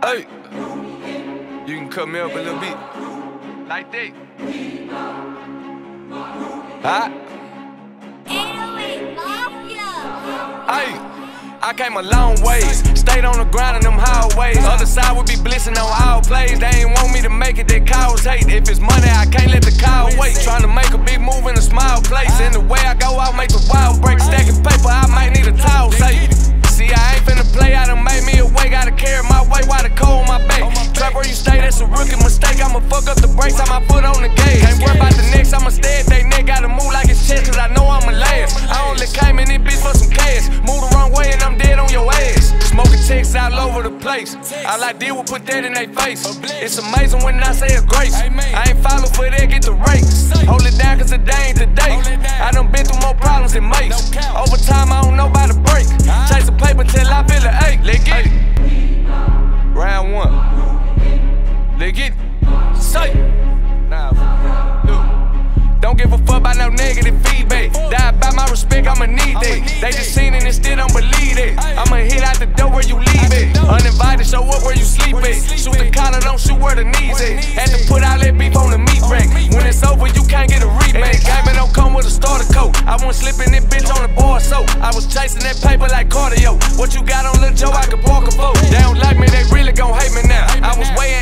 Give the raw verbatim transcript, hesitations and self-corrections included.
Hey, you can cut me up a little bit. Like that. Huh? Hey, I came a long ways. Stayed on the ground in them hallways. Other side would be blissing on all plays. They ain't want me to make it, they cause hate. If it's money, I can't let the call wait. Trying to make a big move in a small place. And the way I go, I'll make the wild break. Stacking paper, I might need a towel safe. See, I ain't finna play, I done made me a way. Gotta carry my weight while the cold on my back. Trap where you stay, that's a rookie mistake. I'ma fuck up the brakes, I my foot on the gauge. Can't worry about the next, I'ma stay at they neck. Gotta move like it's chest, cause I know I'm a last. I only came in this bitch for some cash. Move the wrong way and I'm dead on your ass. Smoking checks all over the place. All I did was put that in their face. It's amazing when I say a grace. I ain't follow for that, get the rate. Hold it down cause the day ain't today. I done been through more problems than mates. Over time I don't know about the break. Chase the paper till I feel the ache. Let's get it. Round one. Let's get it. Say. Nah. Don't give a fuck about no negative feedback. Die about my respect, I'ma need that. They just seen it and still don't believe it. I'ma hit out the door where you leave it. Uninvited, show up where you sleep at. Shoot the collar, don't shoot where the knees at. Had to put all that beef on the meat rack. When it's over, you can't get a rematch. Gaming don't come with a starter coat. I won't slip in this bitch on the bar, so I was chasing that paper like cardio. What you got on Lil Joe, I could park a boat. They don't like me, they really gon' hate me now. I was way